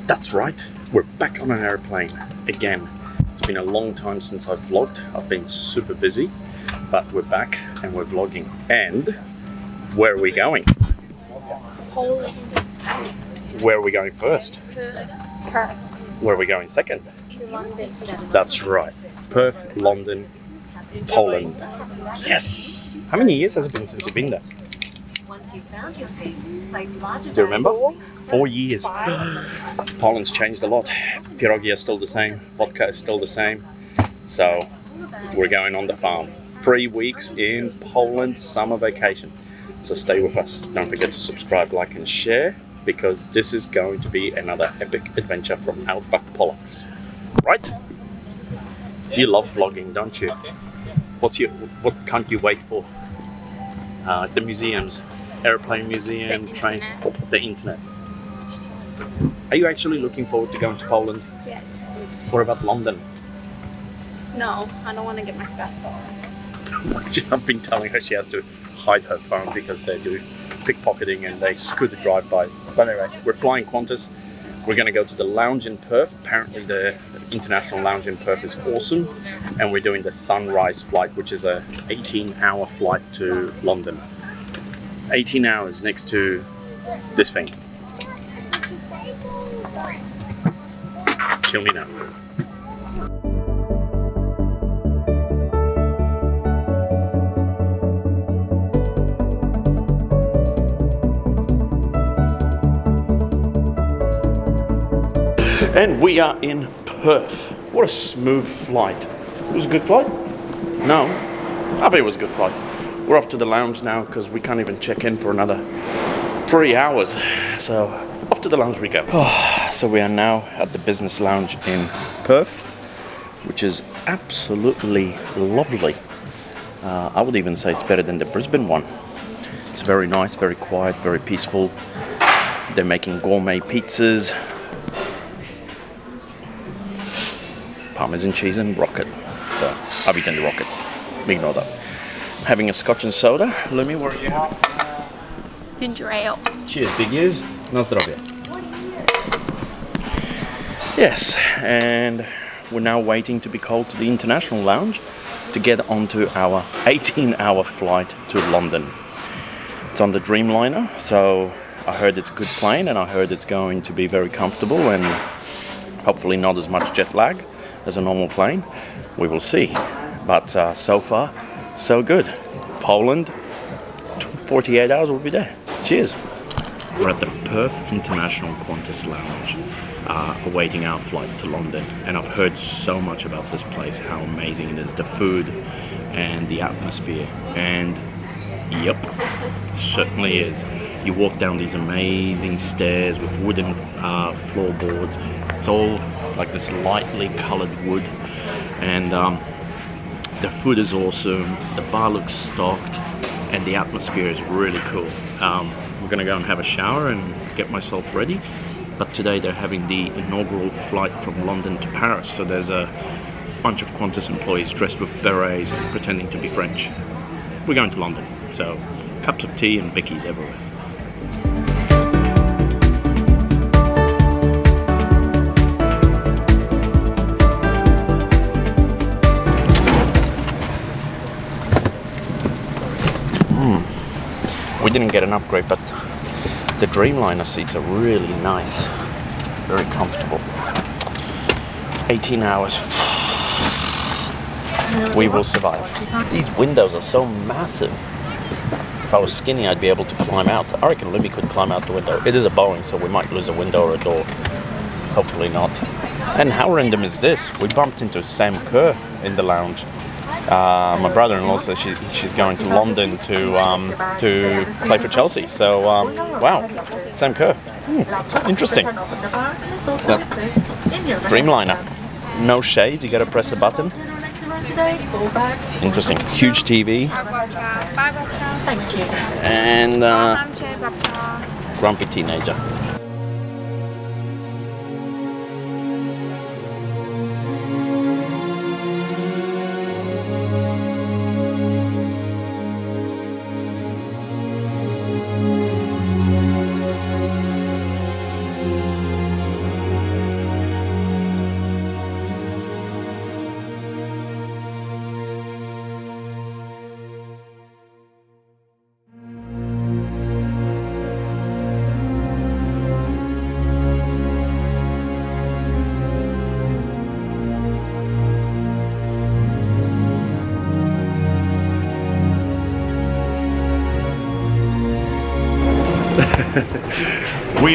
That's right, we're back on an airplane again. It's been a long time since I've vlogged. I've been super busy, but we're back and we're vlogging. And where are we going? Poland. Where are we going first? Perth. Where are we going second? To London. That's right, Perth, London, Poland. Yes! How many years has it been since you've been there? Do you remember? 4 years. Poland's changed a lot. Pierogi are still the same. Vodka is still the same. So we're going on the farm. 3 weeks in Poland summer vacation. So stay with us. Don't forget to subscribe, like and share, because this is going to be another epic adventure from Outback Polaks. Right? You love vlogging, don't you? What can't you wait for? The museums. Airplane museum, train, the internet. Are you actually looking forward to going to Poland? Yes. What about London? No, I don't want to get my stuff stolen. I've been telling her she has to hide her phone because they do pickpocketing and they scooter drive-bys. But anyway, we're flying Qantas. We're going to go to the lounge in Perth. Apparently the international lounge in Perth is awesome. And we're doing the sunrise flight, which is a 18-hour flight to London. 18 hours next to this thing. Kill me now. And we are in Perth. What a smooth flight. It was a good flight? No, I think it was a good flight. We're off to the lounge now because we can't even check in for another 3 hours. So off to the lounge we go. So we are now at the business lounge in Perth, which is absolutely lovely. I would even say it's better than the Brisbane one. It's very nice, very quiet, very peaceful. They're making gourmet pizzas. Parmesan cheese and rocket. So I've eaten the rocket. Ignore that. Having a scotch and soda. Lumi, where are you at? Ginger ale. Cheers, big ears. Na zdrowie. Yes, and we're now waiting to be called to the international lounge to get onto our 18-hour flight to London. It's on the Dreamliner, so I heard it's a good plane and I heard it's going to be very comfortable and hopefully not as much jet lag as a normal plane. We will see. But so far, so good. Poland, 48 hours will be there. Cheers. We're at the Perth International Qantas Lounge, awaiting our flight to London. And I've heard so much about this place, how amazing it is, the food and the atmosphere. And yep, certainly is. You walk down these amazing stairs with wooden floorboards. It's all like this lightly colored wood. And the food is awesome, the bar looks stocked, and the atmosphere is really cool. We're gonna go and have a shower and get myself ready. But today they're having the inaugural flight from London to Paris. So there's a bunch of Qantas employees dressed with berets pretending to be French. We're going to London, so cups of tea and bickies everywhere. We didn't get an upgrade, but the Dreamliner seats are really nice, very comfortable. 18 hours. We will survive. These windows are so massive. If I was skinny, I'd be able to climb out. I reckon Libby could climb out the window. It is a Boeing, so we might lose a window or a door. Hopefully not. And how random is this? We bumped into Sam Kerr in the lounge. My brother-in-law says she's going to London to play for Chelsea. So wow, Sam Kerr. Interesting. Yep. Dreamliner. No shades. You got to press a button. Interesting. Huge TV. Thank you. And grumpy teenager.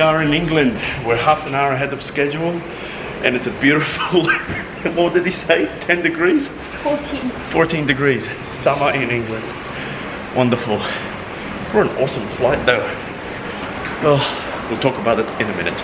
are in England. We're half an hour ahead of schedule, and it's a beautiful, what did he say, 10 degrees? 14. 14 degrees, summer in England. Wonderful. We're an awesome flight though. Oh, we'll talk about it in a minute.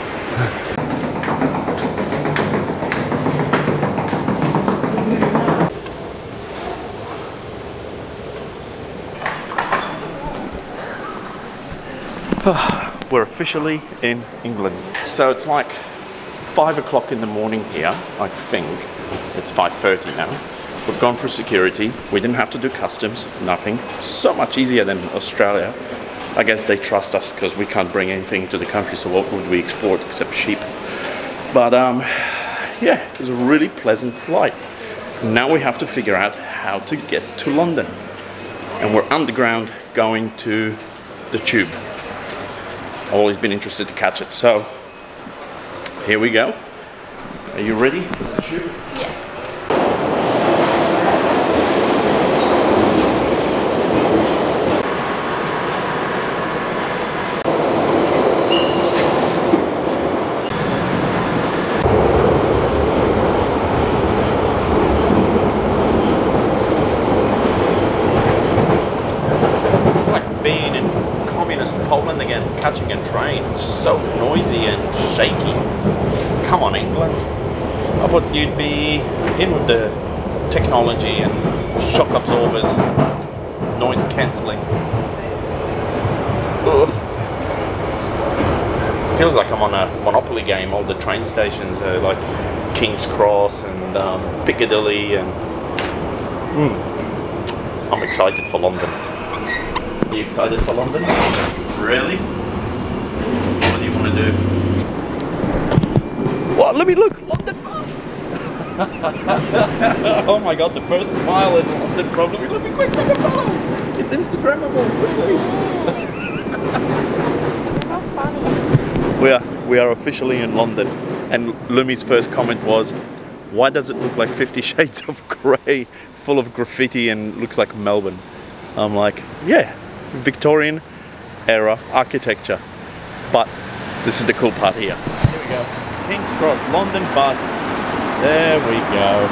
We're officially in England. So it's like 5 o'clock in the morning here, I think. It's 5:30 now. We've gone through security. We didn't have to do customs, nothing. So much easier than Australia. I guess they trust us because we can't bring anything to the country, so what would we export except sheep? But yeah, it was a really pleasant flight. Now we have to figure out how to get to London. And we're underground going to the tube. I've always been interested to catch it, so here we go. Are you ready for the tube? Yeah. It's like being in communist Poland again, catching a train. It's so noisy and shaky. Come on, England. I thought you'd be in with the technology and shock absorbers, noise cancelling. Feels like I'm on a Monopoly game. All the train stations are like King's Cross and Piccadilly, and I'm excited for London. Are you excited for London? Really? What do you want to do? What? Let me look! London bus! Oh my god, the first smile in London probably. Let me quick take a photo! It's Instagrammable, quickly! How funny. We are officially in London, and Lumi's first comment was, why does it look like 50 Shades of Grey, full of graffiti and looks like Melbourne? I'm like, yeah, Victorian era architecture. But this is the cool part here. Here we go. King's Cross, London bus. There we go.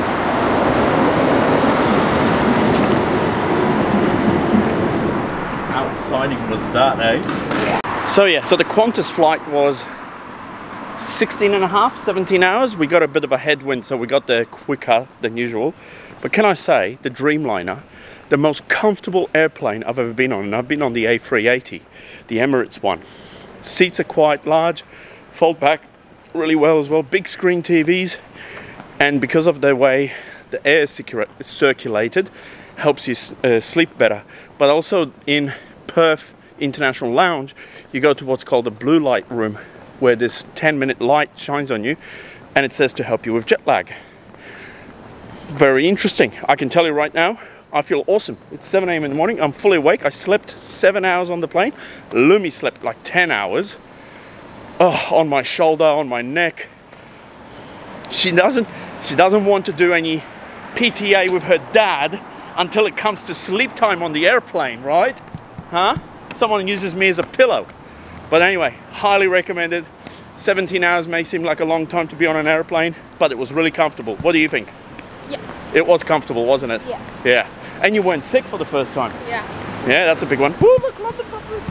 How exciting was that, eh? So yeah, so the Qantas flight was 16 and a half, 17 hours. We got a bit of a headwind, so we got there quicker than usual. But can I say, the Dreamliner, the most comfortable airplane I've ever been on, and I've been on the A380, the Emirates one. Seats are quite large, fold back really well as well, big screen TVs, and because of the way the air is circulated, helps you sleep better. But also in Perth International Lounge, you go to what's called a blue light room, where this 10-minute light shines on you, and it says to help you with jet lag. Very interesting. I can tell you right now, I feel awesome. It's 7 AM in the morning, I'm fully awake. I slept 7 hours on the plane. Lumi slept like 10 hours. Oh, on my shoulder, on my neck. She doesn't want to do any PTA with her dad until it comes to sleep time on the airplane, right? Huh? Someone uses me as a pillow. But anyway, highly recommended. 17 hours may seem like a long time to be on an airplane, but it was really comfortable. What do you think? Yeah. It was comfortable, wasn't it? Yeah. Yeah. And you weren't sick for the first time. Yeah. Yeah, that's a big one. Woo, look, London buses.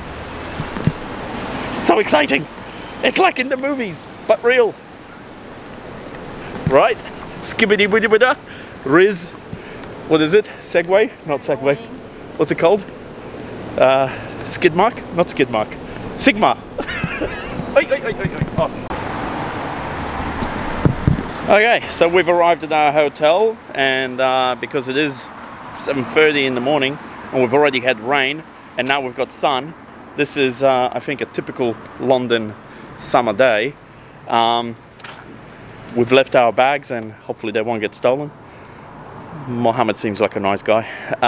So exciting. It's like in the movies, but real. Right? Skibbity biddy bidda. Riz. What is it? Segway? Not Segway. What's it called? Skid mark? Not skid mark. Sigma. Oh. Okay, so we've arrived at our hotel, and because it is 7:30 in the morning and we've already had rain and now we've got sun, this is I think a typical London summer day. We've left our bags and hopefully they won't get stolen. Mohammed seems like a nice guy.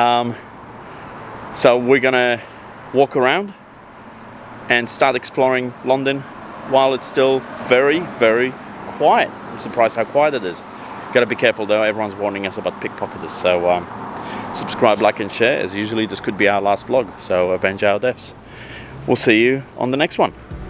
So we're gonna walk around and start exploring London while it's still very, very quiet. I'm surprised how quiet it is. Gotta be careful though, everyone's warning us about pickpocketers. So subscribe, like and share. As usually, this could be our last vlog, so avenge our deaths. We'll see you on the next one.